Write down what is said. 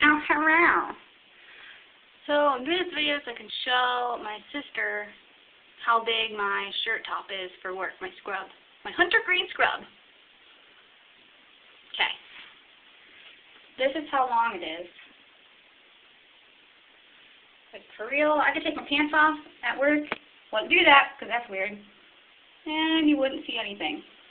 Oh, hello. So I'm doing this video so I can show my sister how big my shirt top is for work, my scrub. My hunter green scrub. Okay. This is how long it is. Like, for real, I could take my pants off at work. Wouldn't do that, because that's weird. And you wouldn't see anything.